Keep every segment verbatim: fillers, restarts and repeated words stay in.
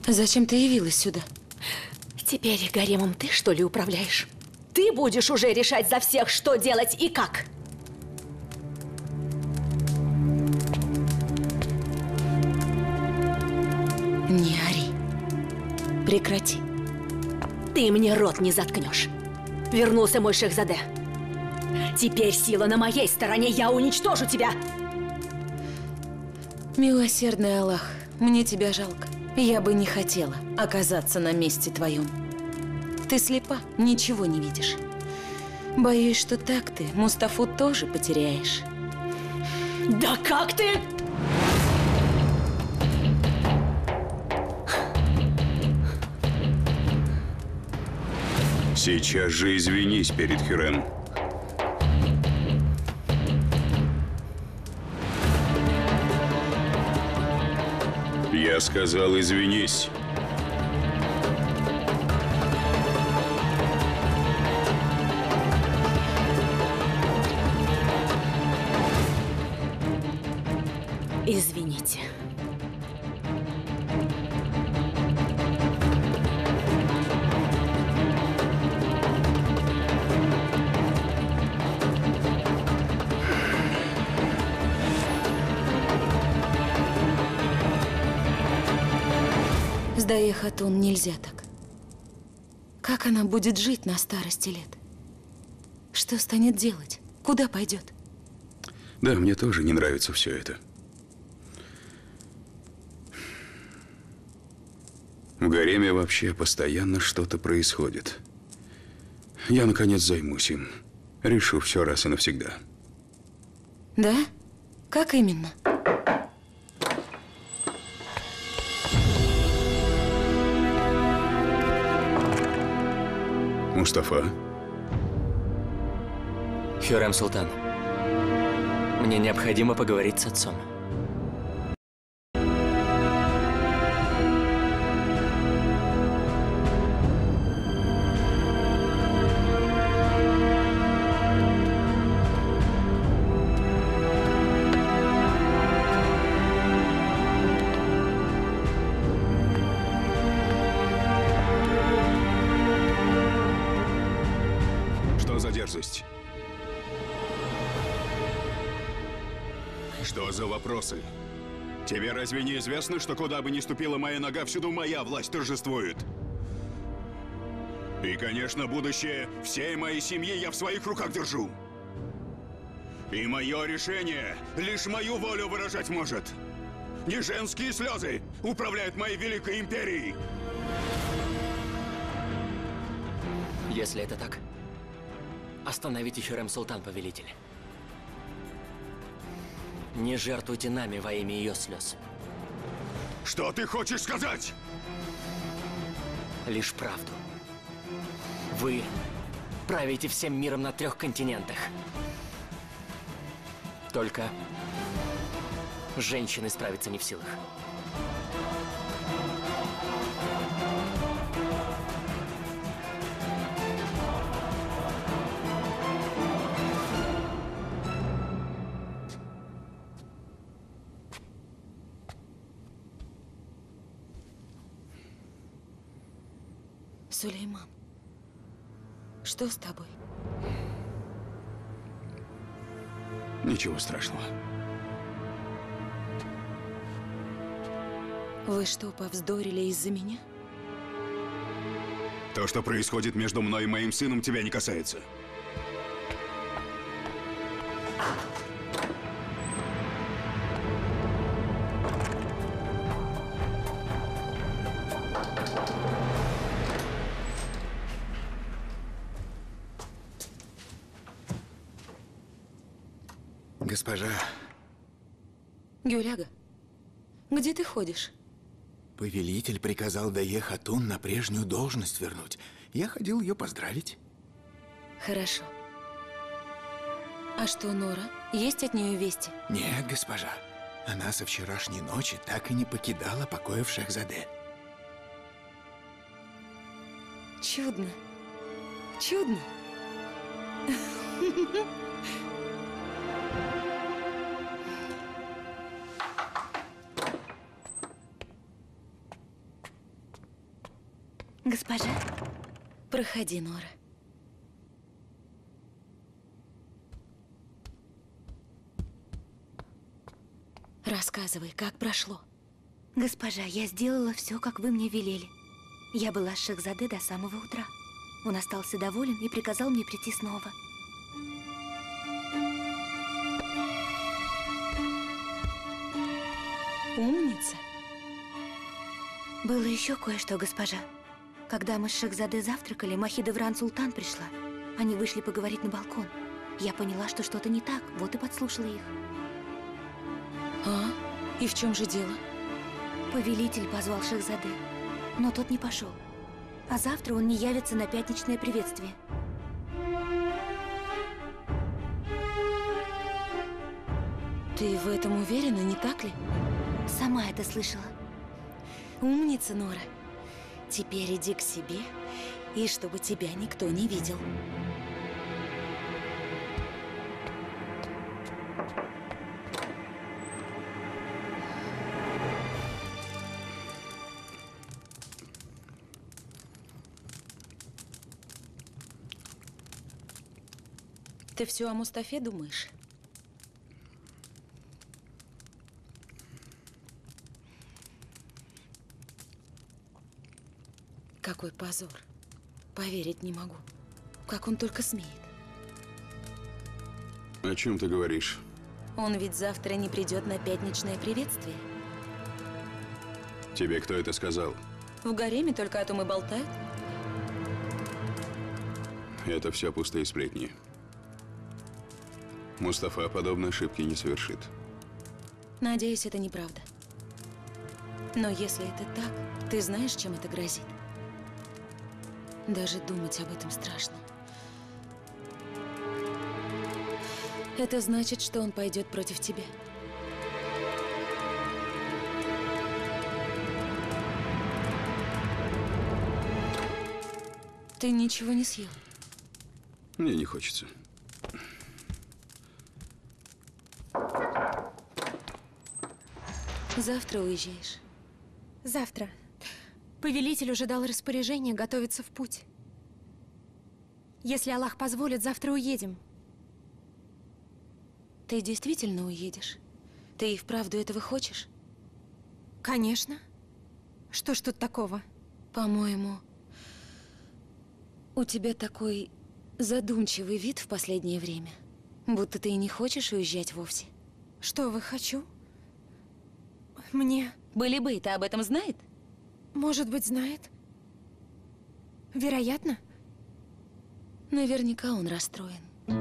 Зачем ты явилась сюда? Теперь гаремом ты, что ли, управляешь? Ты будешь уже решать за всех, что делать и как. Не ори. Прекрати. Ты мне рот не заткнешь. Вернулся мой Шехзаде. Теперь сила на моей стороне, я уничтожу тебя! Милосердный Аллах, мне тебя жалко. Я бы не хотела оказаться на месте твоем. Ты слепа, ничего не видишь. Боюсь, что так ты Мустафу тоже потеряешь. Да как ты? Сейчас же извинись перед Хюррем. Я сказал, извинись. Извините. С Дае Хатун нельзя так. Как она будет жить на старости лет? Что станет делать? Куда пойдет? Да, мне тоже не нравится все это. В гареме вообще постоянно что-то происходит. Я, наконец, займусь им. Решу все раз и навсегда. Да? Как именно? Мустафа? Хюррем Султан, мне необходимо поговорить с отцом. Что за вопросы? Тебе разве не известно, что куда бы ни ступила моя нога, всюду моя власть торжествует? И, конечно, будущее всей моей семьи я в своих руках держу. И мое решение лишь мою волю выражать может. Не женские слезы управляют моей великой империей. Если это так, остановите Хюррем Султан, повелитель. Не жертвуйте нами во имя ее слез. Что ты хочешь сказать? Лишь правду. Вы правите всем миром на трех континентах. Только женщины справиться не в силах. Сулейман, что с тобой? Ничего страшного. Вы что, повздорили из-за меня? То, что происходит между мной и моим сыном, тебя не касается. Госпожа. Гюляга, где ты ходишь? Повелитель приказал Дае Хатун на прежнюю должность вернуть. Я ходил ее поздравить. Хорошо. А что, Нора? Есть от нее вести? Нет, госпожа. Она со вчерашней ночи так и не покидала покоев Шехзаде. Чудно. Чудно. Госпожа? Проходи, Нора. Рассказывай, как прошло. Госпожа, я сделала все, как вы мне велели. Я была с Шахзаде до самого утра. Он остался доволен и приказал мне прийти снова. Умница. Было еще кое-что, госпожа. Когда мы с Шахзаде завтракали, Махидевран Султан пришла. Они вышли поговорить на балкон. Я поняла, что что-то не так, вот и подслушала их. А? И в чем же дело? Повелитель позвал Шахзаде, но тот не пошел. А завтра он не явится на пятничное приветствие. Ты в этом уверена, не так ли? Сама это слышала. Умница, Нора. Теперь иди к себе, и чтобы тебя никто не видел. Ты все о Мустафе думаешь? Какой позор. Поверить не могу. Как он только смеет. О чем ты говоришь? Он ведь завтра не придет на пятничное приветствие. Тебе кто это сказал? В гареме только о том и болтают. Это все пустые сплетни. Мустафа подобной ошибки не совершит. Надеюсь, это неправда. Но если это так, ты знаешь, чем это грозит? Даже думать об этом страшно. Это значит, что он пойдет против тебя. Ты ничего не съел? Мне не хочется. Завтра уезжаешь? Завтра. Повелитель уже дал распоряжение готовиться в путь. Если Аллах позволит, завтра уедем. Ты действительно уедешь? Ты и вправду этого хочешь? Конечно. Что ж тут такого? По-моему, у тебя такой задумчивый вид в последнее время. Будто ты и не хочешь уезжать вовсе. Что вы, хочу? Мне... Балибей-то об этом знает? Может быть, знает. Вероятно. Наверняка он расстроен.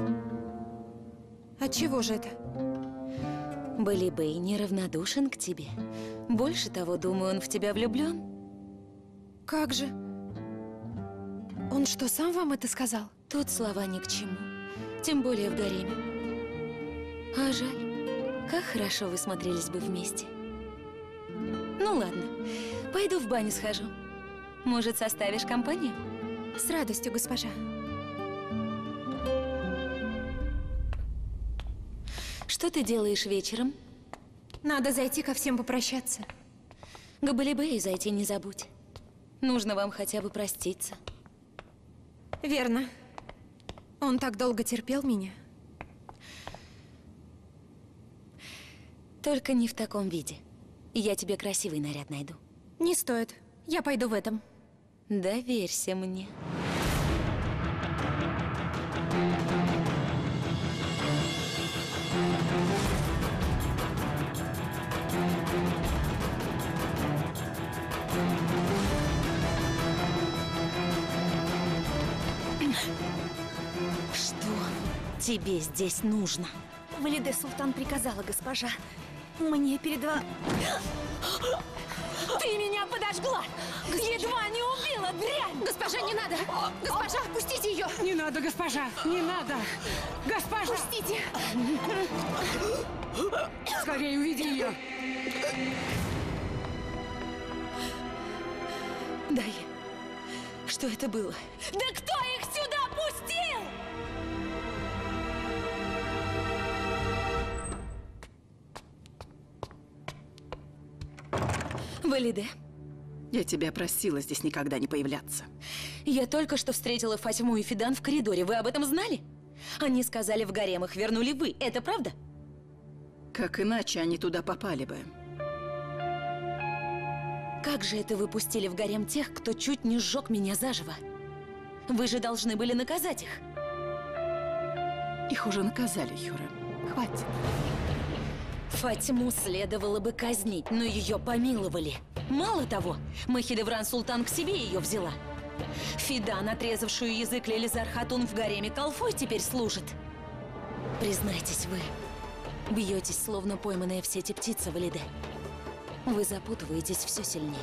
От чего же это? Балибей неравнодушен к тебе. Больше того, думаю, он в тебя влюблен. Как же? Он что, сам вам это сказал? Тут слова ни к чему. Тем более в гареме. А жаль. Как хорошо вы смотрелись бы вместе. Ну ладно, пойду в баню схожу. Может, составишь компанию? С радостью, госпожа. Что ты делаешь вечером? Надо зайти ко всем попрощаться. К Балибею зайти не забудь. Нужно вам хотя бы проститься. Верно. Он так долго терпел меня. Только не в таком виде. Я тебе красивый наряд найду. Не стоит. Я пойду в этом. Доверься мне. Что тебе здесь нужно? Валиде Султан приказала, госпожа. Мне передала... Ты меня подожгла! Едва не убила, дрянь! Госпожа, не надо! Госпожа, отпустите ее! Не надо, госпожа! Не надо! Госпожа! Пустите! Скорее уведи ее! Дай. Что это было? Да кто их сюда пустил? Валиде, Я тебя просила здесь никогда не появляться. Я только что встретила Фатиму и Фидан в коридоре. Вы об этом знали? Они сказали, в гарем их вернули вы. Это правда? Как иначе они туда попали бы? Как же это вы пустили в гарем тех, кто чуть не сжег меня заживо? Вы же должны были наказать их. Их уже наказали, Юра. Хватит. Фатиму следовало бы казнить, но ее помиловали. Мало того, Махидевран Султан к себе ее взяла. Фидан, отрезавшую язык Лилизар Хатун в гареме Калфой, теперь служит. Признайтесь, вы бьетесь, словно пойманная в сети птица в Валиде. Вы запутываетесь все сильней.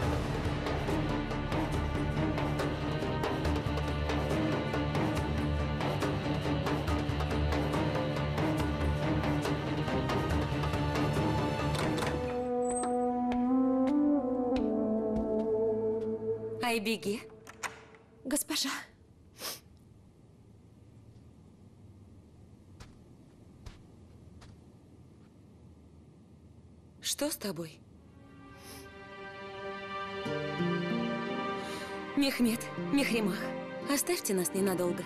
Айбеги. Госпожа. Что с тобой? Мехмед, Мехримах, оставьте нас ненадолго.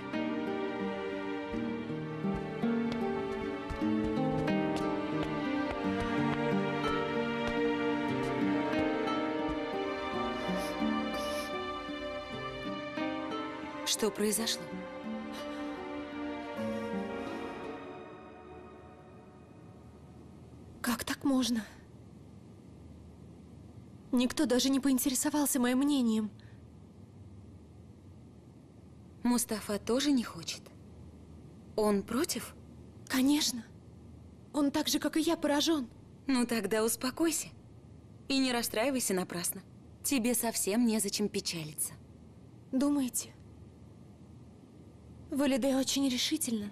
Что произошло? Как так можно? Никто даже не поинтересовался моим мнением. Мустафа тоже не хочет? Он против? Конечно. Он так же, как и я, поражен. Ну тогда успокойся. И не расстраивайся напрасно. Тебе совсем незачем печалиться. Думаете? Валиде очень решительно.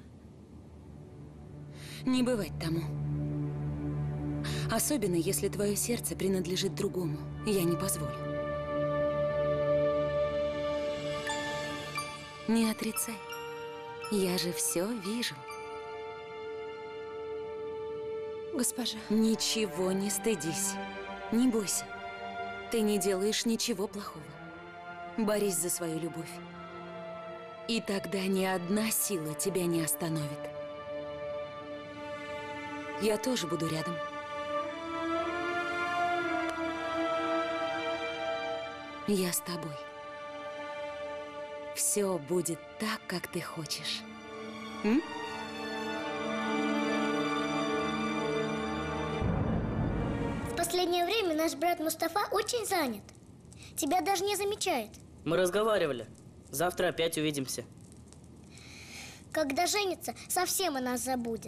Не бывать тому. Особенно, если твое сердце принадлежит другому. Я не позволю. Не отрицай. Я же все вижу. Госпожа. Ничего не стыдись. Не бойся. Ты не делаешь ничего плохого. Борись за свою любовь. И тогда ни одна сила тебя не остановит. Я тоже буду рядом. Я с тобой. Все будет так, как ты хочешь. М? В последнее время наш брат Мустафа очень занят. Тебя даже не замечает. Мы разговаривали. Завтра опять увидимся. Когда женится, совсем о нас забудет.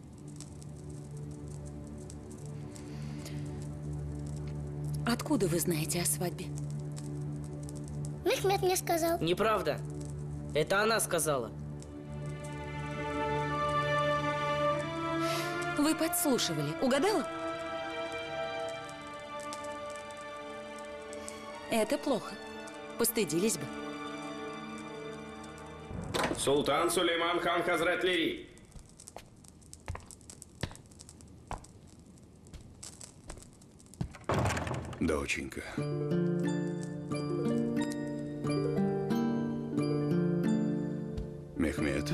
Откуда вы знаете о свадьбе? Мехмед мне сказал. Неправда. Это она сказала. Вы подслушивали. Угадала? Это плохо. Постыдились бы. Султан Сулейман хан Хазрат Лири. Доченька. Мехмед.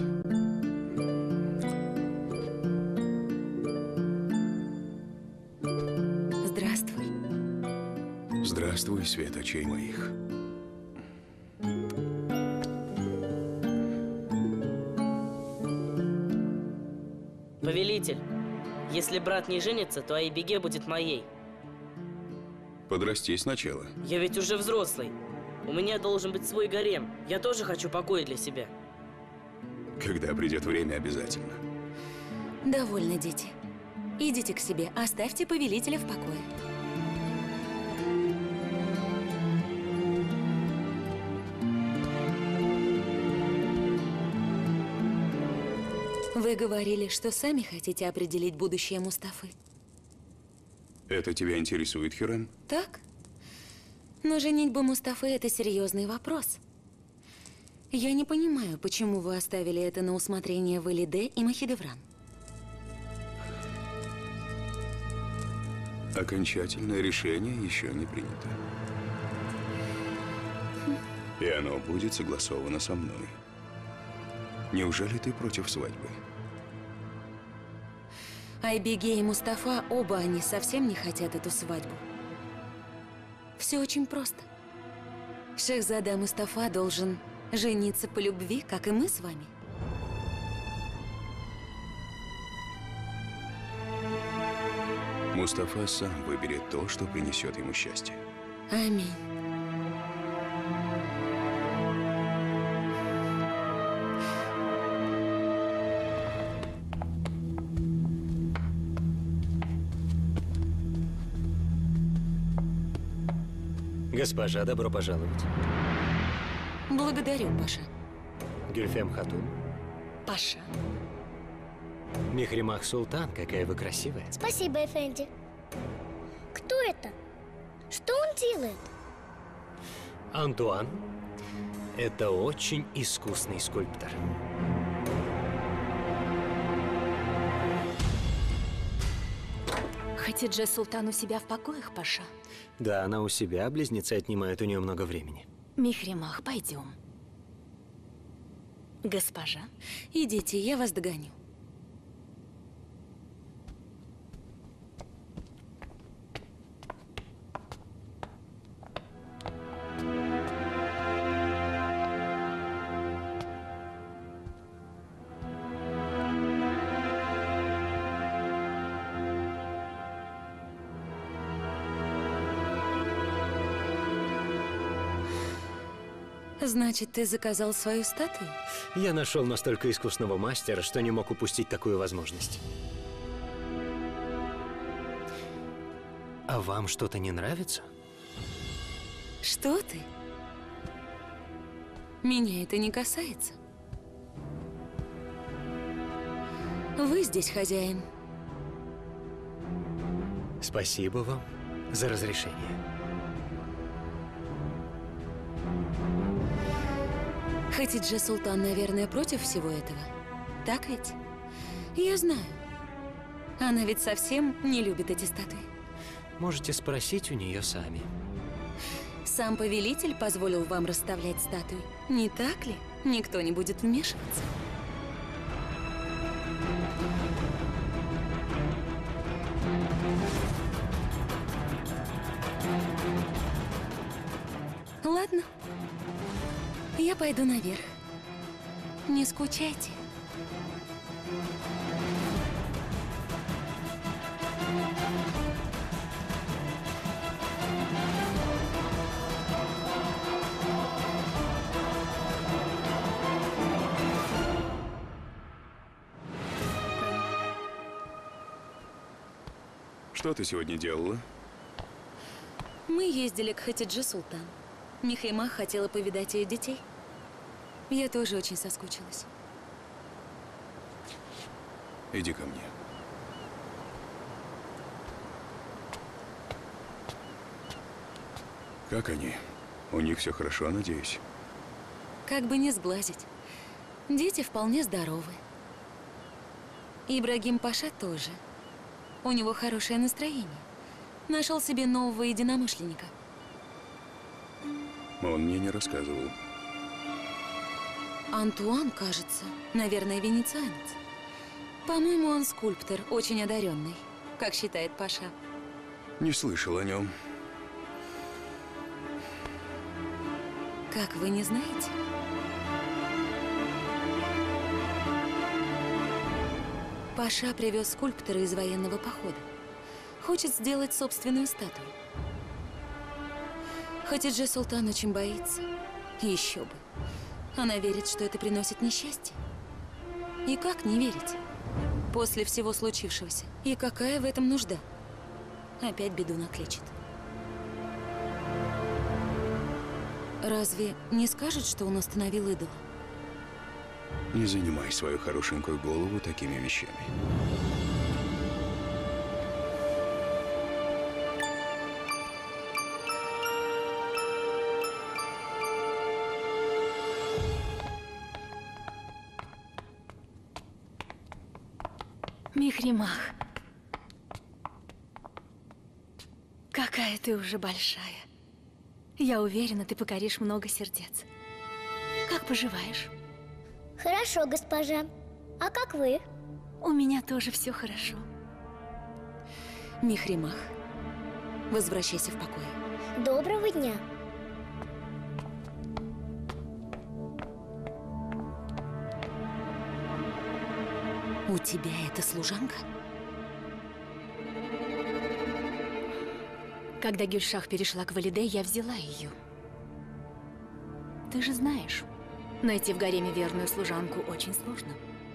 Здравствуй. Здравствуй, свет очей моих. Повелитель, если брат не женится, то Айбеге будет моей. Подрасти сначала. Я ведь уже взрослый. У меня должен быть свой гарем. Я тоже хочу покоя для себя. Когда придет время, обязательно. Довольно, дети. Идите к себе, оставьте повелителя в покое. Вы говорили, что сами хотите определить будущее Мустафы. Это тебя интересует, Хирем? Так? Но женитьба Мустафы – это серьезный вопрос. Я не понимаю, почему вы оставили это на усмотрение Валиде и Махидевран. Окончательное решение еще не принято. И оно будет согласовано со мной. Неужели ты против свадьбы? Айбеге и Мустафа, оба они совсем не хотят эту свадьбу. Все очень просто. Шехзада Мустафа должен жениться по любви, как и мы с вами. Мустафа сам выберет то, что принесет ему счастье. Аминь. Госпожа, добро пожаловать. Благодарю, Паша. Гюльфем Хатун. Паша. Михримах Султан, какая вы красивая. Спасибо, Эфенди. Кто это? Что он делает? Антуан. Это очень искусный скульптор. Хатидже Султан у себя в покоях, Паша? Да, она у себя, близнецы отнимают у нее много времени. Михримах, пойдем. Госпожа? Идите, я вас догоню. Значит, ты заказал свою статую? Я нашел настолько искусного мастера, что не мог упустить такую возможность. А вам что-то не нравится? Что ты? Меня это не касается. Вы здесь хозяин. Спасибо вам за разрешение. Хатидже Султан, наверное, против всего этого. Так ведь? Я знаю. Она ведь совсем не любит эти статуи. Можете спросить у нее сами. Сам повелитель позволил вам расставлять статуи. Не так ли? Никто не будет вмешиваться. Ладно. Я пойду наверх. Не скучайте. Что ты сегодня делала? Мы ездили к Хатидже Султан. Михримах хотела повидать ее детей. Я тоже очень соскучилась. Иди ко мне. Как они? У них все хорошо, надеюсь? Как бы не сглазить. Дети вполне здоровы. Ибрагим Паша тоже. У него хорошее настроение. Нашел себе нового единомышленника. Он мне не рассказывал. Антуан, кажется, наверное, венецианец. По-моему, он скульптор, очень одаренный, как считает Паша. Не слышал о нем. Как вы не знаете? Паша привез скульптора из военного похода. Хочет сделать собственную статую. Хатидже Султан очень боится. Еще бы. Она верит, что это приносит несчастье. И как не верить? После всего случившегося. И какая в этом нужда? Опять беду накличет. Разве не скажет, что он установил идола? Не занимай свою хорошенькую голову такими вещами. Михримах, какая ты уже большая. Я уверена, ты покоришь много сердец. поживаешь? Хорошо, госпожа. А как вы? У меня тоже все хорошо. Михримах, возвращайся в покой. Доброго дня. У тебя эта служанка? Когда Гюльшах перешла к Валиде, я взяла ее. Ты же знаешь, найти в гареме верную служанку очень сложно.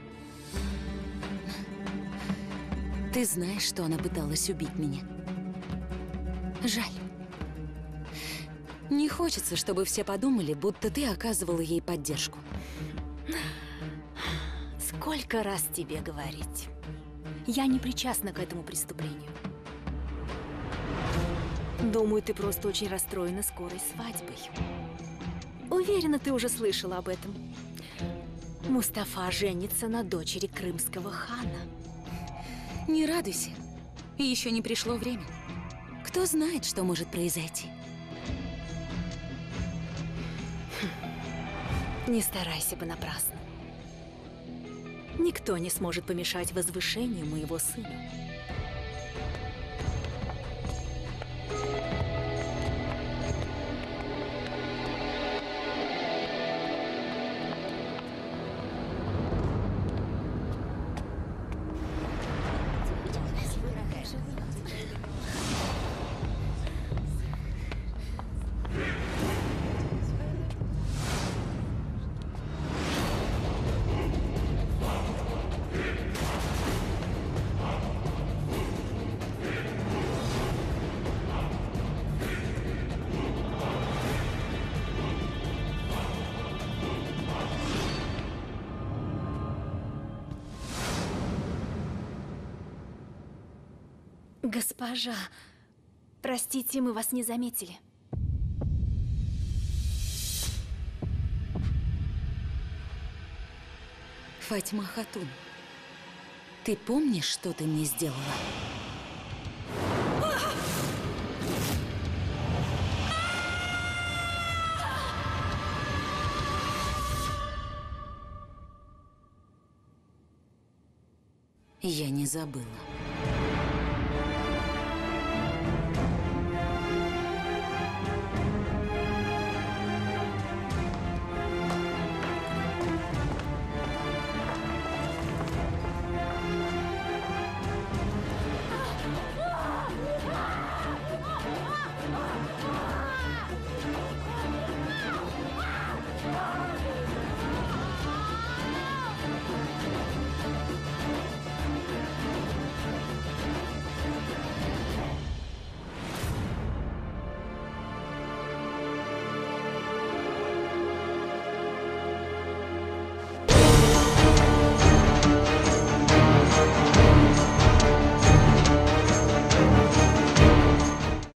Ты знаешь, что она пыталась убить меня. Жаль. Не хочется, чтобы все подумали, будто ты оказывала ей поддержку. Сколько раз тебе говорить? Я не причастна к этому преступлению. Думаю, ты просто очень расстроена скорой свадьбой. Уверена, ты уже слышала об этом. Мустафа женится на дочери крымского хана. Не радуйся. Еще не пришло время. Кто знает, что может произойти? Не старайся понапрасну. Никто не сможет помешать возвышению моего сына. Госпожа, простите, мы вас не заметили. Фатьма Хатун, ты помнишь, что ты мне сделала? Я не забыла.